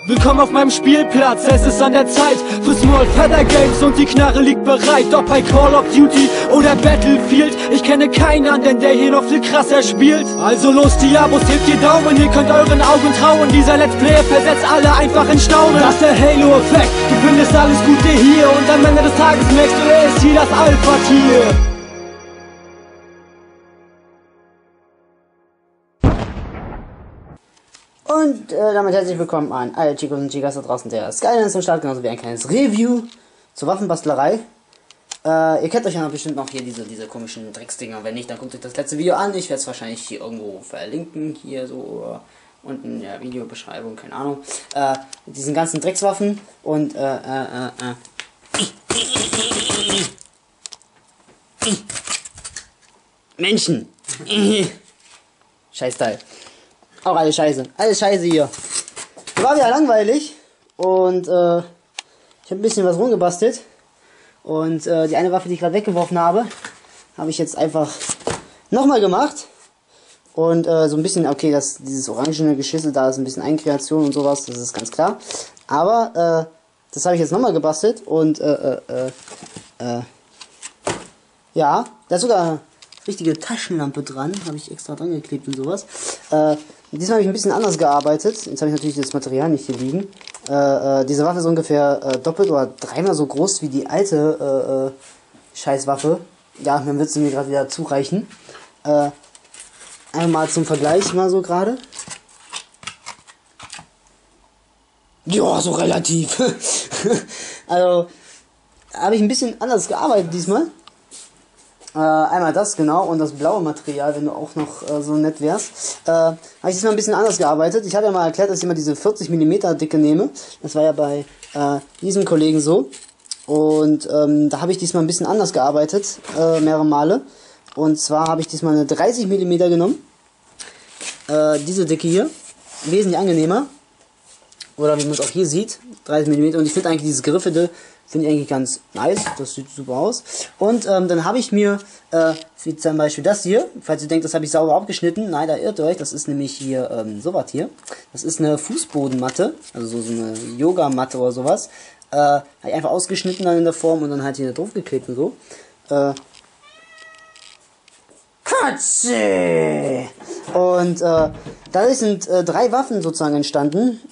Willkommen auf meinem Spielplatz, es ist an der Zeit für Small Feather Games und die Knarre liegt bereit. Ob bei Call of Duty oder Battlefield, ich kenne keinen anderen, der hier noch viel krasser spielt. Also los die Abos, hebt die Daumen, ihr könnt euren Augen trauen. Dieser Let's Player versetzt alle einfach in Staunen. Das ist der Halo-Effekt, du findest alles Gute hier und am Ende des Tages merkst du, er ist hier das Alpha-Tier. Und damit herzlich willkommen an alle Chicos und Chicas da draußen, der Skyline zum Start, genauso wie ein kleines Review zur Waffenbastlerei. Ihr kennt euch ja bestimmt noch hier diese komischen Drecksdinger. Wenn nicht, dann guckt euch das letzte Video an. Ich werde es wahrscheinlich hier irgendwo verlinken, hier so unten in der Videobeschreibung, keine Ahnung. Mit diesen ganzen Dreckswaffen und Menschen. Scheißteil. Auch alles scheiße hier. War wieder langweilig und ich habe ein bisschen was rumgebastelt und die eine Waffe, die ich gerade weggeworfen habe, habe ich jetzt einfach nochmal gemacht und so ein bisschen, okay, dieses orangene Geschissel da ist ein bisschen Eigenkreation und sowas, das ist ganz klar, aber das habe ich jetzt nochmal gebastelt und ja, da ist sogar richtige Taschenlampe dran, habe ich extra dran geklebt und sowas. Diesmal habe ich ein bisschen anders gearbeitet. Jetzt habe ich natürlich das Material nicht hier liegen. Diese Waffe ist ungefähr doppelt oder dreimal so groß wie die alte Scheißwaffe. Ja, dann wird sie mir gerade wieder zureichen. Einmal zum Vergleich mal so gerade. Ja, so relativ. Also habe ich ein bisschen anders gearbeitet diesmal. Einmal das, genau, und das blaue Material, wenn du auch noch so nett wärst. Habe ich diesmal ein bisschen anders gearbeitet. Ich habe ja mal erklärt, dass ich immer diese 40 mm Dicke nehme. Das war ja bei diesem Kollegen so. Und da habe ich diesmal ein bisschen anders gearbeitet, mehrere Male. Und zwar habe ich diesmal eine 30 mm genommen. Diese Dicke hier, wesentlich angenehmer. Oder wie man es auch hier sieht, 30 mm. Und ich finde eigentlich dieses Griffede, finde ich eigentlich ganz nice, das sieht super aus. Und dann habe ich mir, wie zum Beispiel das hier, falls ihr denkt, das habe ich sauber abgeschnitten, nein, da irrt ihr euch, das ist nämlich hier sowas hier. Das ist eine Fußbodenmatte, also so eine Yogamatte oder sowas. Habe ich einfach ausgeschnitten dann in der Form und dann halt hier drauf geklebt und so. Katze! Und dadurch sind 3 Waffen sozusagen entstanden.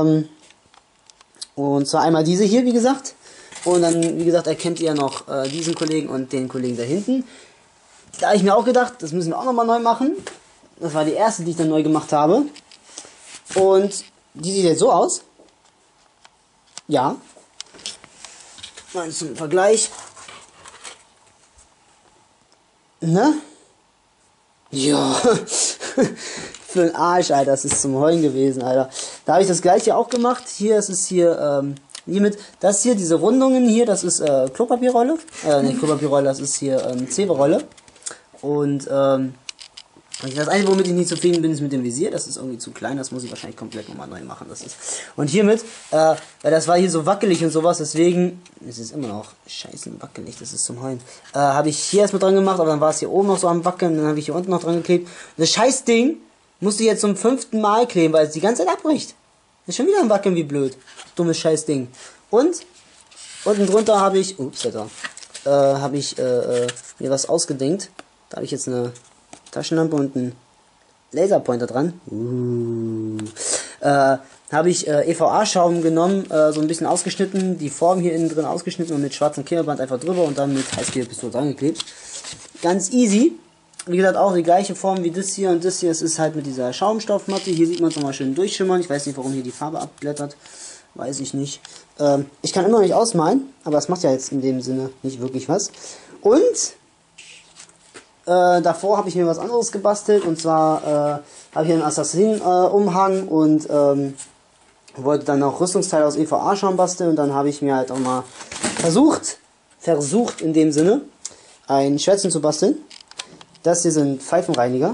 Und zwar einmal diese hier, wie gesagt. Und dann, wie gesagt, erkennt ihr noch diesen Kollegen und den Kollegen da hinten. Da habe ich mir auch gedacht, das müssen wir auch nochmal neu machen. Das war die erste, die ich dann neu gemacht habe. Und die sieht jetzt so aus. Ja. Mal zum Vergleich. Ne? Ja. Für den Arsch, Alter. Das ist zum Heulen gewesen, Alter. Da habe ich das gleiche auch gemacht. Hier ist es hier, hiermit, das hier, diese Rundungen hier, das ist Klopapierrolle. Nicht Klopapierrolle, das ist hier Zeberrolle. Und das Einzige, womit ich nicht zufrieden bin, ist mit dem Visier. Das ist irgendwie zu klein, das muss ich wahrscheinlich komplett nochmal neu machen. Das ist. Und hiermit, weil das war hier so wackelig und sowas, deswegen, es ist immer noch scheiße wackelig, das ist zum Heulen. Habe ich hier erstmal dran gemacht, aber dann war es hier oben noch so am Wackeln, dann habe ich hier unten noch dran geklebt. Und das scheiß Ding musste ich jetzt zum 5. Mal kleben, weil es die ganze Zeit abbricht. Ist schon wieder am Wackeln, wie blöd. Dummes scheiß Ding. Und unten drunter habe ich, ups, habe ich mir was ausgedenkt. Da habe ich jetzt eine Taschenlampe und einen Laserpointer dran. Habe ich EVA-Schaum genommen, so ein bisschen ausgeschnitten, die Form hier innen drin ausgeschnitten und mit schwarzem Klebeband einfach drüber und dann mit Heißklebepistole dran geklebt. Ganz easy. Wie gesagt, auch die gleiche Form wie das hier und das hier. Es ist halt mit dieser Schaumstoffmatte. Hier sieht man es nochmal schön durchschimmern. Ich weiß nicht, warum hier die Farbe abblättert. Weiß ich nicht. Ich kann immer noch nicht ausmalen, aber das macht ja jetzt in dem Sinne nicht wirklich was. Und davor habe ich mir was anderes gebastelt. Und zwar habe ich einen Assassin-Umhang und wollte dann auch Rüstungsteile aus EVA-Schaum basteln. Und dann habe ich mir halt auch mal versucht in dem Sinne, ein Schwärzchen zu basteln. Das hier sind Pfeifenreiniger.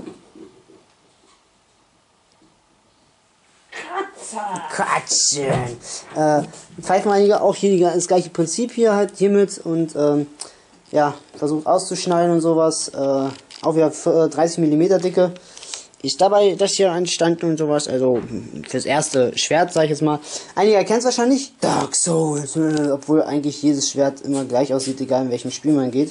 Katzen! Pfeifenreiniger, auch hier das gleiche Prinzip hier halt hiermit und ja, versucht auszuschneiden und sowas. Auch wieder 30 mm Dicke. ist dabei das hier entstanden und sowas. Also fürs erste Schwert, sag ich jetzt mal. Einige erkennen es wahrscheinlich. Dark Souls. Obwohl eigentlich jedes Schwert immer gleich aussieht, egal in welchem Spiel man geht.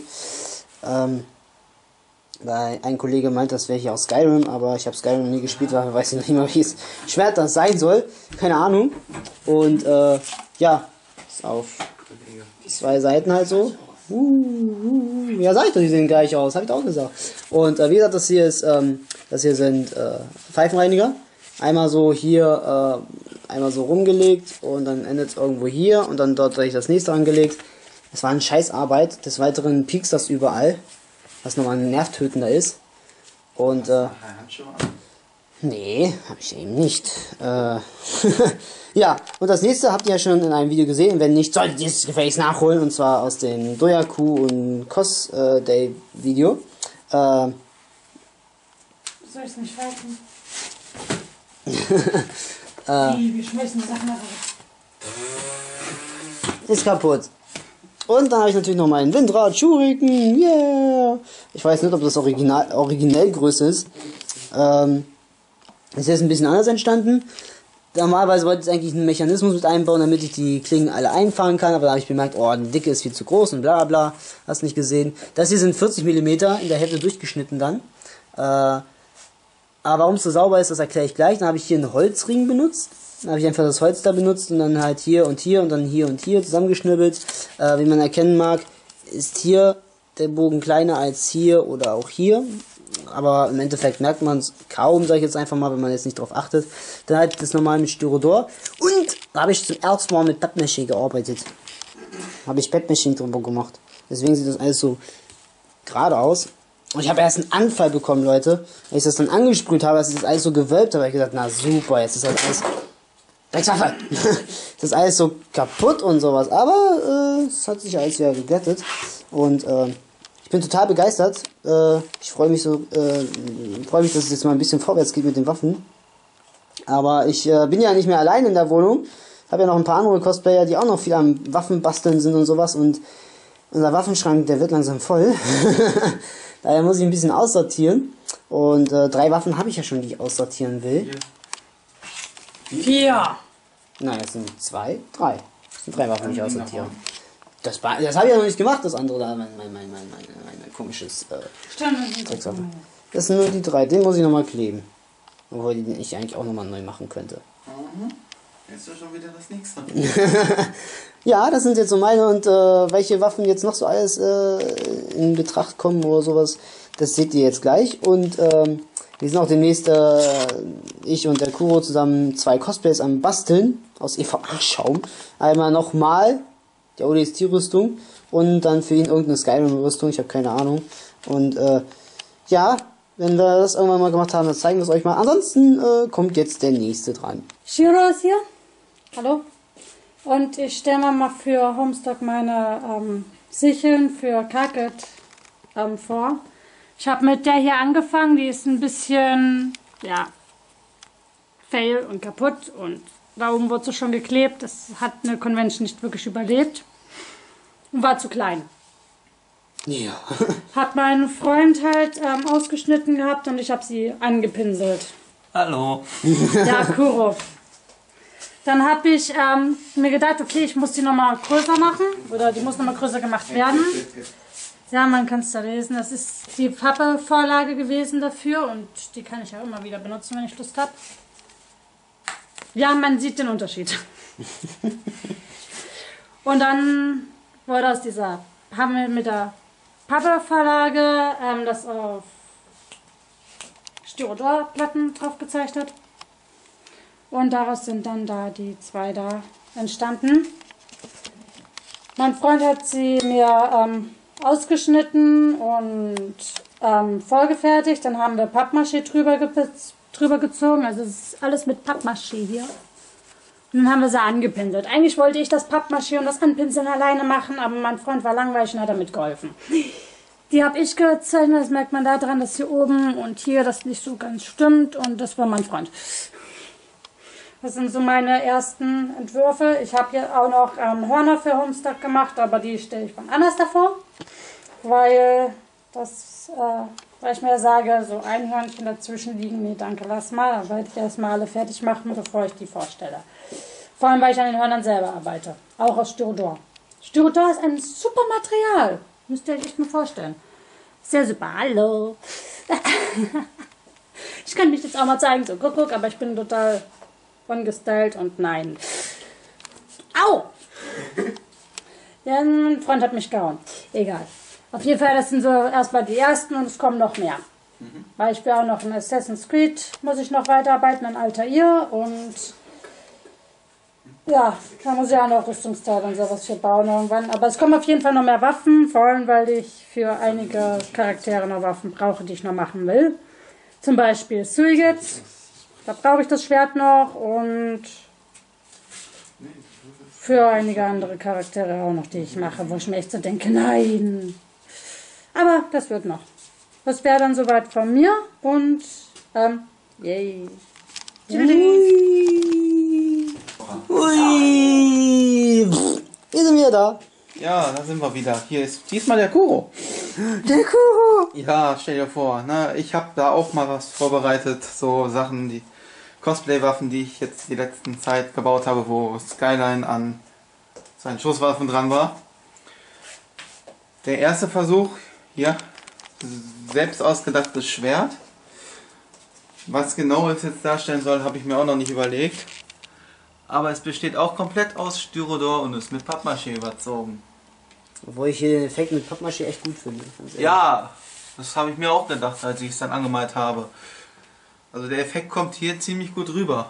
Weil ein Kollege meint, das wäre hier aus Skyrim, aber ich habe Skyrim nie gespielt, weil weiß ich noch nicht mal, welches Schwert das sein soll. Keine Ahnung. Und ja, ist auf 2 Seiten halt so. Ja, sag ich doch, die sehen gleich aus, habe ich auch gesagt. Und wie gesagt, das hier sind Pfeifenreiniger. Einmal so hier, einmal so rumgelegt und dann endet es irgendwo hier und dann dort habe ich das nächste angelegt. Das war eine Scheißarbeit. Des Weiteren piekst das überall, was nochmal ein nervtötender ist. Und nee, habe ich eben nicht. Ja, und das nächste habt ihr ja schon in einem Video gesehen. Wenn nicht, solltet ihr es gefälligst nachholen. Und zwar aus dem Doyaku und Cos Day Video. Soll ich es nicht halten? Wir schmeißen die Sachen nach. Ist kaputt. Und dann habe ich natürlich noch meinen Windrad Shuriken. Yeah! Ich weiß nicht, ob das originell Größe ist. Ist jetzt ein bisschen anders entstanden. Normalerweise wollte ich eigentlich einen Mechanismus mit einbauen, damit ich die Klingen alle einfahren kann, aber da habe ich bemerkt, oh, die Dicke ist viel zu groß und bla bla, hast nicht gesehen. Das hier sind 40 mm in der Hälfte durchgeschnitten dann. Aber warum es so sauber ist, das erkläre ich gleich. Dann habe ich hier einen Holzring benutzt. Dann habe ich einfach das Holz da benutzt und dann halt hier und dann hier und hier zusammengeschnibbelt. Wie man erkennen mag, ist hier der Bogen kleiner als hier oder auch hier. Aber im Endeffekt merkt man es kaum, sage ich jetzt einfach mal, wenn man jetzt nicht drauf achtet. Dann halt das normal mit Styrodor. Und da habe ich zum ersten Mal mit Pappmaché gearbeitet. Habe ich Pappmaché drüber gemacht. Deswegen sieht das alles so gerade aus. Und ich habe erst einen Anfall bekommen, Leute. Als ich das dann angesprüht habe, als ich das alles so gewölbt habe, habe ich gesagt, na super, jetzt ist halt alles... Dreckswaffe! Das ist alles so kaputt und sowas. Aber es hat sich alles wieder geglättet. Und ich bin total begeistert. Ich freue mich so, dass es jetzt mal ein bisschen vorwärts geht mit den Waffen. Aber ich bin ja nicht mehr allein in der Wohnung. Habe ja noch ein paar andere Cosplayer, die auch noch viel am Waffen basteln sind und sowas. Und unser Waffenschrank, der wird langsam voll. Daher muss ich ein bisschen aussortieren. Und 3 Waffen habe ich ja schon, die ich aussortieren will. 4. Nein, es sind 2, 3. Es sind 3 Waffen, die ich aussortiere. Das habe ich ja noch nicht gemacht, das andere da, mein komisches Dreckswaffe. Das sind nur die 3, den muss ich nochmal kleben. Obwohl die ich eigentlich auch nochmal neu machen könnte. Jetzt ist schon wieder das nächste. Ja, das sind jetzt so meine und welche Waffen jetzt noch so alles in Betracht kommen oder sowas, das seht ihr jetzt gleich. Und wir sind auch demnächst, ich und der Kuro zusammen 2 Cosplays am Basteln aus EVA-Schaum. Einmal nochmal die ODST-Rüstung und dann für ihn irgendeine Skyrim-Rüstung, ich habe keine Ahnung. Und ja, wenn wir das irgendwann mal gemacht haben, dann zeigen wir es euch mal. Ansonsten kommt jetzt der nächste dran. Shiro ist hier. Hallo. Und ich stelle mal für Homestock meine Sicheln für Karket vor. Ich habe mit der hier angefangen, die ist ein bisschen, ja, fail und kaputt und da oben wurde sie schon geklebt. Das hat eine Convention nicht wirklich überlebt und war zu klein. Ja. Hat mein Freund halt ausgeschnitten gehabt und ich habe sie angepinselt. Hallo. Ja, Kuro. Dann habe ich mir gedacht, okay, ich muss die nochmal größer machen oder die muss nochmal größer gemacht werden. Ja, man kann es da lesen. Das ist die Pappe-Vorlage gewesen dafür und die kann ich ja immer wieder benutzen, wenn ich Lust habe. Ja, man sieht den Unterschied. Und dann wurde aus dieser, haben wir mit der Pappe-Vorlage das auf Styrodorplatten drauf gezeichnet. Und daraus sind dann da die 2 da entstanden. Mein Freund hat sie mir ausgeschnitten und vorgefertigt. Dann haben wir Pappmaché drüber gezogen. Also es ist alles mit Pappmaché hier. Und dann haben wir sie angepinselt. Eigentlich wollte ich das Pappmaché und das Anpinseln alleine machen, aber mein Freund war langweilig und hat damit geholfen. Die habe ich gezeichnet. Das merkt man daran, dass hier oben und hier das nicht so ganz stimmt. Und das war mein Freund. Das sind so meine ersten Entwürfe. Ich habe hier auch noch Hörner für Homestuck gemacht, aber die stelle ich wann anders davor, weil das Weil ich mir sage, so Einhörnchen dazwischen liegen, nee, danke, lass mal. Dann werde ich erstmal alle fertig machen, bevor ich die vorstelle. Vor allem, weil ich an den Hörnern selber arbeite. Auch aus Styrodor. Styrodor ist ein super Material. Müsst ihr euch echt mal vorstellen. Sehr super. Hallo. Ich kann mich jetzt auch mal zeigen, so guck, aber ich bin total ungestylt und nein. Au! Ja, ein Freund hat mich gehauen. Egal. Auf jeden Fall, das sind so erstmal die ersten und es kommen noch mehr. Weil ich will auch noch in Assassin's Creed, muss ich noch weiterarbeiten, an Altair und ja, da muss ich auch noch Rüstungsteile und sowas für bauen irgendwann. Aber es kommen auf jeden Fall noch mehr Waffen, vor allem weil ich für einige Charaktere noch Waffen brauche, die ich noch machen will. Zum Beispiel Suiget, da brauche ich das Schwert noch und für einige andere Charaktere auch noch, die ich mache, wo ich mir echt so denke, nein. Aber das wird noch. Das wäre dann soweit von mir und yay. Ui. Wie sind wir da? Ja, da sind wir wieder. Hier ist diesmal der Kuro. Der Kuro. Ja, stell dir vor, ne, ich habe da auch mal was vorbereitet. So Sachen, die Cosplay-Waffen, die ich jetzt die letzten Zeit gebaut habe, wo Skyline an seinen Schusswaffen dran war. Der erste Versuch, hier, selbst ausgedachtes Schwert. Was genau es jetzt darstellen soll, habe ich mir auch noch nicht überlegt. Aber es besteht auch komplett aus Styrodor und ist mit Pappmaché überzogen. Obwohl ich hier den Effekt mit Pappmaché echt gut finde. Ja, das habe ich mir auch gedacht, als ich es dann angemalt habe. Also der Effekt kommt hier ziemlich gut rüber.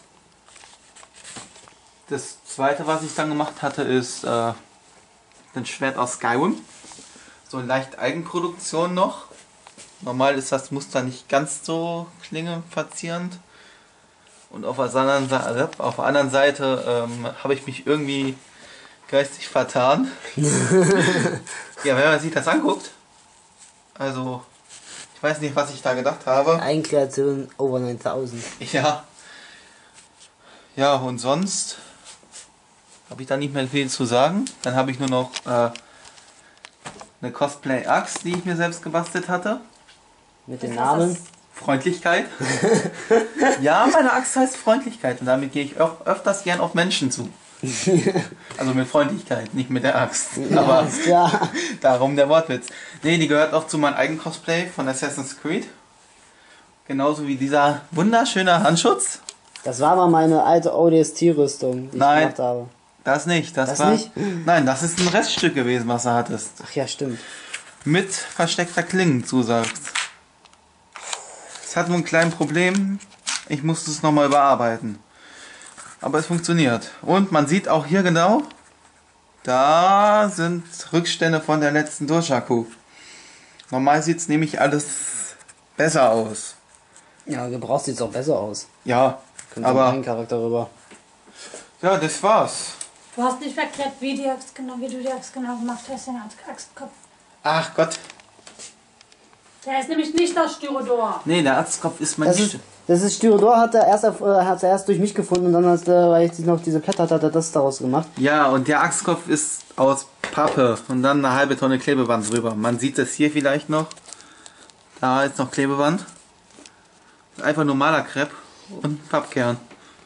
Das zweite, was ich dann gemacht hatte, ist ein Schwert aus Skyrim. So leicht Eigenproduktion noch. Normal ist das Muster nicht ganz so klingenverzierend. Und auf der anderen Seite habe ich mich irgendwie geistig vertan. Ja, wenn man sich das anguckt, also ich weiß nicht, was ich da gedacht habe. Eigenkreation over 9000. Ja. Ja, und sonst habe ich da nicht mehr viel zu sagen. Dann habe ich nur noch eine Cosplay-Axt, die ich mir selbst gebastelt hatte. Mit dem Namen? Freundlichkeit. Ja, meine Axt heißt Freundlichkeit und damit gehe ich auch öfters gern auf Menschen zu. Also mit Freundlichkeit, nicht mit der Axt. Ja, Aber ist klar. darum der Wortwitz. Nee, die gehört auch zu meinem eigenen Cosplay von Assassin's Creed. Genauso wie dieser wunderschöne Handschutz. Das war mal meine alte ODST-Rüstung, die ich gemacht habe. Das nicht. Das war, nicht? Nein, das ist ein Reststück gewesen, was du hattest. Ach ja, stimmt. Mit versteckter Klingenzusatz. Es hat nur ein kleines Problem. Ich musste es nochmal überarbeiten. Aber es funktioniert. Und man sieht auch hier genau, da sind Rückstände von der letzten Doshaku. Normal sieht es nämlich alles besser aus. Ja, gebraucht sieht es auch besser aus. Ja, aber einen Charakter rüber. Ja, das war's. Du hast nicht erklärt, wie du die Axt genau gemacht hast, den Axtkopf. Ach Gott. Der ist nämlich nicht aus Styrodor. Nee, der Axtkopf ist mein... Das ist Styrodor, hat er erst durch mich gefunden und dann, weil ich noch diese Blätter hatte, hat er das daraus gemacht. Ja, und der Axtkopf ist aus Pappe und dann eine halbe Tonne Klebeband drüber. Man sieht das hier vielleicht noch. Da ist noch Klebeband. Einfach normaler Krepp und ein Pappkern.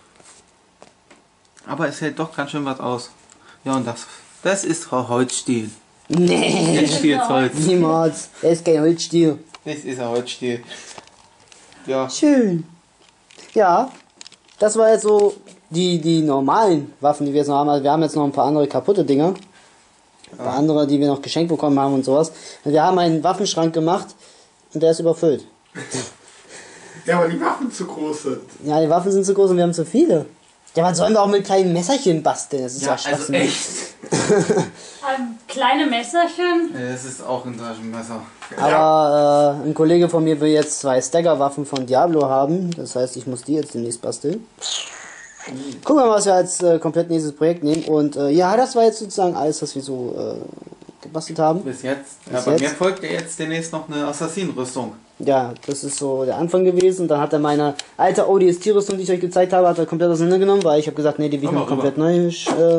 Aber es hält doch ganz schön was aus. Ja, und das ist Holzstiel. Nee, Das Spielzeug. niemals. Das ist kein Holzstiel. Das ist ein Holzstiel. Ja. Schön. Ja, das war jetzt so die normalen Waffen, die wir jetzt noch haben. Also wir haben jetzt noch ein paar andere kaputte Dinger. Ein paar andere, die wir noch geschenkt bekommen haben und sowas. Und wir haben einen Waffenschrank gemacht und der ist überfüllt. Ja, weil die Waffen zu groß sind. Ja, die Waffen sind zu groß und wir haben zu viele. Ja, was sollen wir auch mit kleinen Messerchen basteln? Das ist ja, Ja, also Schwachsinn. echt. Kleine Messerchen. Das ist auch ein Taschenmesser. Aber ein Kollege von mir will jetzt 2 Stagger-Waffen von Diablo haben. Das heißt, ich muss die jetzt demnächst basteln. Gucken wir mal, was wir als komplett nächstes Projekt nehmen. Und ja, das war jetzt sozusagen alles, was wir so gebastelt haben. Bis jetzt. Bis Ja, bei mir jetzt. folgt ja jetzt demnächst noch eine Assassinenrüstung. Ja, das ist so der Anfang gewesen. Dann hat er meine alte ODST-Rüstung, die ich euch gezeigt habe, hat er komplett auseinandergenommen, weil ich habe gesagt, nee, die will ich Komm mal mal komplett neu.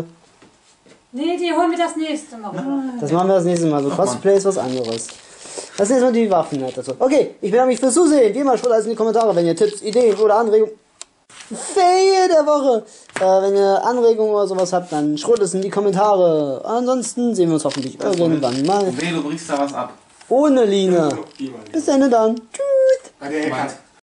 Nee, die holen wir das nächste Mal. Das machen wir das nächste Mal. So Ach, Cosplay ist was anderes. Das sind jetzt mal die Waffen halt dazu. Okay, ich bedanke mich fürs Zusehen. Wie immer, schreibt alles in die Kommentare, wenn ihr Tipps, Ideen oder Anregungen. Fail der Woche. Wenn ihr Anregungen oder sowas habt, dann schreibt es in die Kommentare. Ansonsten sehen wir uns hoffentlich irgendwann mal. Nee, du brichst da was ab. Ohne Line. Bis dann. Tschüss. Bei der Ecke.